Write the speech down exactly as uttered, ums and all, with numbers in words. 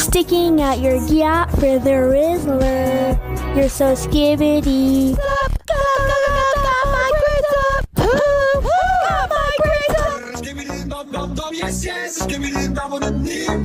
Sticking out your gap for the Rizzler. You're so skibbity. Got my grades up. Got my grades up. Yes, yes, give me the